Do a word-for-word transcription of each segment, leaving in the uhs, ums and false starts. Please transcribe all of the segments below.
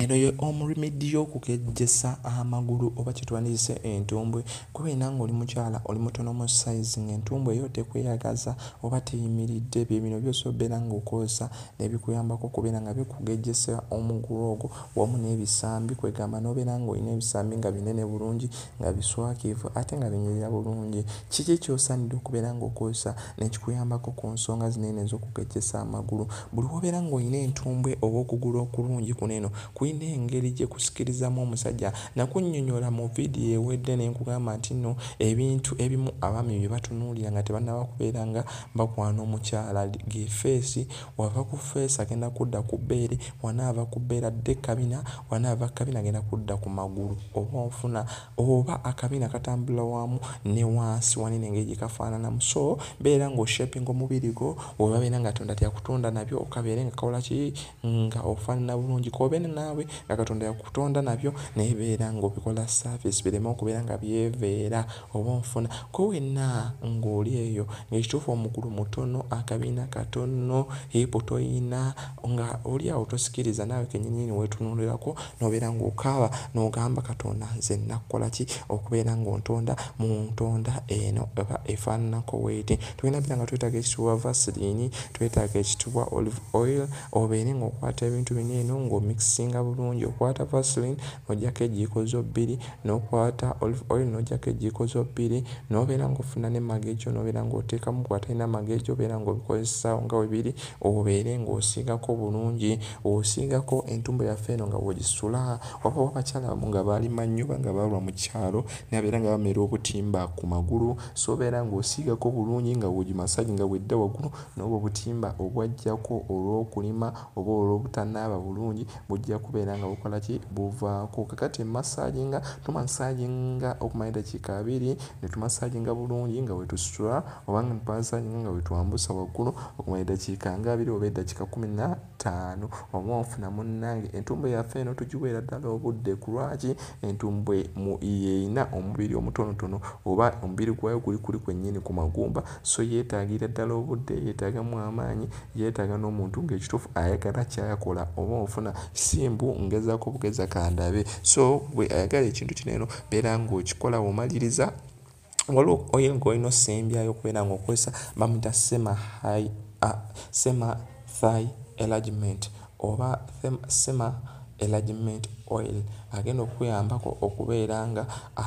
eno yo omurimidi y'okukejjesa amagulu oba kyetwandiise entumbwe kubeera ng'oli mukyala oli mutono mu size ng'entumbwe yo tekweyagaza oba teyimiridde bye bino byose obeera ng'okozesa n'ebikuyambako okubeera nga bikugejjesa omugulu ogwo wamu n'ebisambi kwegamba n'obeera ng'olina ebisambi nga binene bulungi nga biswakiivu ate nga binyirira bulungi. Kiki ky'osaanidde okubeera ng'okozesa n'ekikuyambako ku nsonga zinene ez'okugejjesa amagulu? Buli wobeera ng'olina entumbwe oba okugulu okulungi kuno eno kulina engeri gye kusikirizamu omusajja. Nakunnyonnyola mu vidiyo ewedde ne nkugamba nti nno ebintu ebimu abaami bye batunuulira nga tebannaba kubeera nga bakwana omukyala ge feesi, wava ku feesi agenda kudda ku bbeere, wanaava ku bbeere adde kabina, wanaava kabina agenda kudda ku magulu oba onfuna oba akabina katambula wamu ne wansi wanene engeri gye kafaananamu. So beera ng'oshapinga omubiri gwo oba beera nga Katonda tyakutonda nabyo okabeere nga kakola ki nga ofaanana bulungi kobeera naawe nga Katonda yakutonda nabyo naye beera ng'obikola service bireme okubeera nga byeveera oba onfuna ko wenna ng'oli eyo ng'ekituufu omugulu mutono akabina katono hipo toyina nga oli awo tosikiriza naawe kennyini weetunuulirako n'obeera ng'okaaba n'ogamba Katonda nze nakukola ki okubeera ng'ontonda mu ntonda eno eba efaananako weeti. Tulina beera nga twetaaga ekitibwa vaseline, twetaaga ekitibwa olive oil obeere ng'okwata ebintu bino eno ng'omikisinga bulungi. Okwata vaseline n'oggyako ejiiko zo bbiri n'okwata olive oil n'oggyako ejiiko zo bbiri n'obeera ng'ofuna ne magejo n'obeera ng'oteekamu bw'atalina magejo obeera ng'obikozesa nga weebiri obeere ng'osiigako bulungi. Osiigako entumbwe yaffe eno nga bw'ogisula waba abakyala abamu nga baalima nnyo oba nga baalwa mu kyalo naye abeera nga bamera obutimba ku magulu so obeera ng'osiigako bulungi nga bw'ogimasaji nga bw'edda waggulu n'obwo obutimba obwajjako olw'okulima oba olw'obutanaaba bulungi bujja kubeera nga bukola ki buvaako. Kakati masaginga tumasaginga okumala eddakiika abiri ne tumasaginga bulungi nga wetusitula oba nga tumasaginga nga wetwambusa waggulu okumala eddakiika nga abiri oba eddakiika kumi na ttaano oba onfuna munnange. Entumbwe yaffe eno tugiweera ddala obudde ku lwaki entumbwe yeeyina omubiri omutonotono oba omubiri gwayo guli kuli kwennyini ku magumba so yeetaagira ddala obudde, yeetaagamu amaanyi, yeetaaga n'omuntu ng'ekituufu ayagala kyayakola oba onfuna simbu ngezaako bugeza kandabe. So bwe ayagala ekintu kino eno beera ng'okikola bw'omaliriza waliwo oyo ng'olina osembyayo okubeera ng'okozesa bamuyita Sema high uh, Sema thigh enlargement oba Sema enlargement oil agenda okuyambako okubeera nga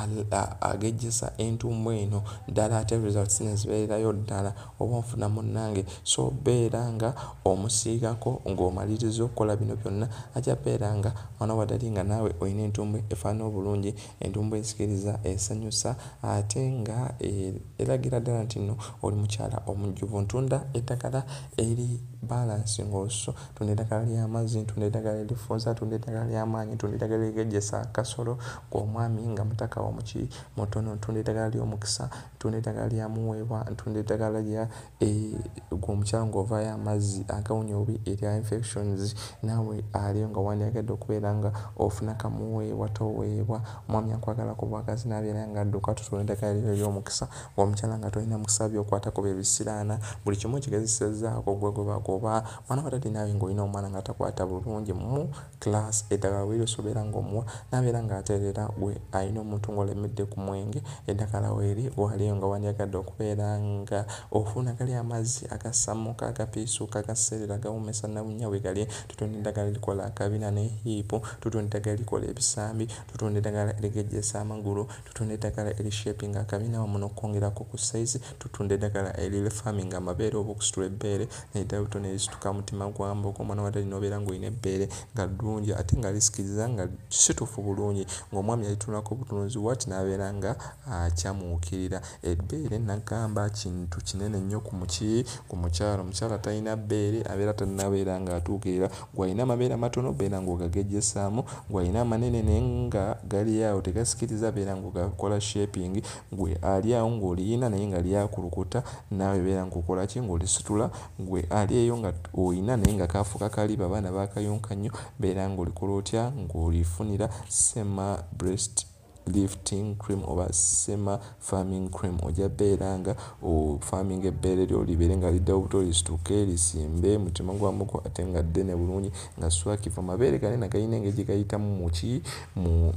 agejjesa entumbwe eno ddala ate results nezibeerayo ddala oba onfuna munnange. So beera nga omusiigako ng'omaliriza okukola bino byonna ajja beera nga wanawadali nga naawe olina entumbwe efaanana obulungi, entumbwe esikiriza esanyusa ate nga eragira ddala nti nno oli mukyala omujjuvu. Ntunda eddagala eri balancing also, tunda eddagala ly'amazzi, ntunda eddagala erifuuza, tunda eddagala ly'amaanyi, ntunda eddagala erigejjesa akasolo ng'omwami nga mutaka omuki mutono, ntunda eddagala ly'omukisa, ntunda eddagala lya muweebwa, ntunda eddagala lya gw'omukyala ng'ovaayo amazzi agawunya obubi erya infections naawe aliyo nga wandyagadde okubeera nga ofuna kamuweebwa toweebwa omwami akwagalako bwagazi n'abeera nga adduka tutunda eddagala lyo ery'omukisa ng'omukyala nga tolina mukisa by'okwatako bye bisiraana buli kimu kigezesezzaako gwe gwebagoba mwana watadde naawe ng'olina omwana nga takwata bulungi mu class eddagala weeryosobeera ng'omuwa n'abeera ng'ateerera gwe alina omuntu ng'olemedde ku mwenge eddagala weeri waliyo nga wandyagadde okubeera nga ofuna gali amazzi agasammuka agapiisuka agaseerera agawomesa nawunya we gali tutunda eddagala erikola akabina ne hiipo, tutunda eddagala erikola ebisambi, tutunda eddagala erigejjesa amagulu, tutunda eddagala erishapinga akabina wamu n'okwongerako ku size, tutunda eddagala eririfaminga amabeere oba okusitula ebbeere n'edda butono erisituka mutima gwa mbogo omwana watali n'obeera ng'olina ebbeere nga ddungi ate nga lisikiriza nga situfu bulungi ng'omwami alitunulako butunuzi wati n'abeera nga akyamuukirira. Ebbeere nagamba kintu kinene nnyo ku muki ku mukyala. Omukyala talina bbeere abeera tannabeera ng'atuukirira. Gw'alina amabeere amatono beera ng'ogagejjesaamu, gw'alina amanene naye nga gali awo tegasikiriza beera ng'ogakola shaping, gwe ali awo ng'oliyina naye nga lyakulukuta naawe beera ng'okola ki ng'olisitula, gwe ali eyo nga olina naye nga kaafuuka kaliba abaana baakayonka nnyo beera ng'olikola otya ng'olifunira Sema breast lifting cream oba Sema farming cream ojja beera nga o farming ebbeere lyo libeere nga lidda obuto lisituke lisimbe mutima gwamuko ate nga ddene bulungi nga swakifa mabeere gane nagayina engeri gye gayitamu muki mu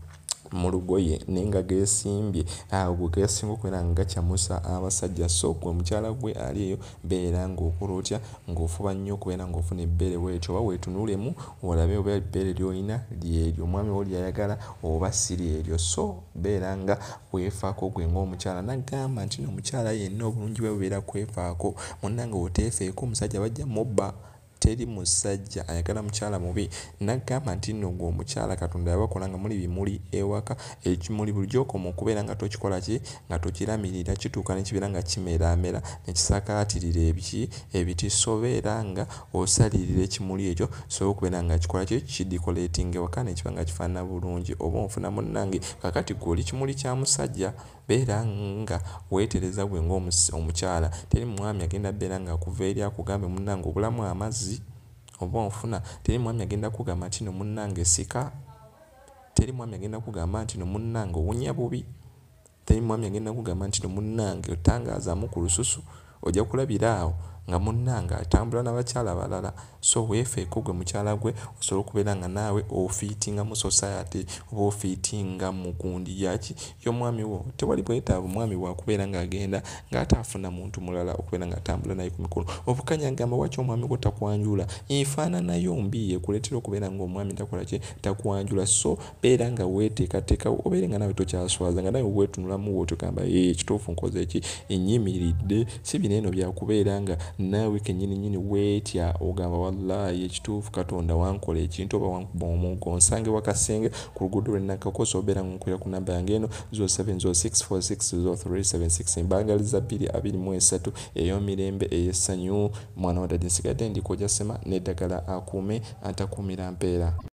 mu lugoye nenga geesimbye awo geesinga okubeera nga gakyamusa abasajja so gwe mukyala gwe ali eyo beera ng'okola otya ng'ofuba nnyo okubeera ng'ofuna ebbeere bwetyo oba weetunuulemu olabe oba ebbeere ly'olina lyeryo omwami wo lyayagala oba si lyeryo so beera nga weefaako gwe ng'omukyala nagamba nti n'omukyala yenna obulungi bwe bubeera kwefaako munnange oteefeeko omusajja bajja mubba teri musajja ayagala mukyala mubi nagamba nti nno gwe omukyala Katonda yabakola nga muli bimuli ewaka ekimuli bulijjo okoma okubeera nga tokikola ki nga tokiramirira kituuka nekibeera nga kimeramera nekisakaatirira ebiki ebiti sobeera nga osalirira ekimuli ekyo sobola okubeera nga kikola ki kidikoleetinga ewaka nekiba nga kifaanana bulungi oba onfuna munnange kakati gwe oli kimuli kya musajja beera nga weetereza gwe ng'omukyala teri mwami agenda beera nga akuva eri akugambe munnange obulamu amazzi oba onfuna teri mwami agenda kugamba nti no munnange sika teri mwami agenda kugamba nti no munnange owunya bubi teri mwami agenda kugamba nti no munnange otangaazamu ku lususu ojja kulabira awo nga munnange atambula n'abakyala balala so weefeeko gwe mukyala gwe osobola okubeera nga naawe ofiitinga mu society oba ofiitinga mu gundi yaki y'omwami wo tewali bwetaavu omwami bwakubeera ng'agenda ng'ataafuna muntu mulala okubeera ng'atambula naye ku mikono obukanya agamba waki omwami gwo takwanjula enfaananayo mbi ekuleetera okubeera ng'omwami takola ki takwanjula so beera nga weeteekateeka obeere nga naawe tokyaswaza nga nawe weetunulamu wotogamba ee kituufu nkoze eki ennyimiridde si bino eno byakubeera nga naawe kennyini nnyini weetya ogamba wallaahi ekituufu Katonda wankola ekintu oba wankuba omugo nsange wakasenge ku luguudo lwe Nakakoso obeera ng'onkwera ku namba yange eno zero seven zero six four six zero three seven six embangaliza bbiri abiri mu esatu ey'omirembe ey'essanyu mwana wa dadi nsigadde ndikojja Sema n'eddagala akuume atakuumira mpeera.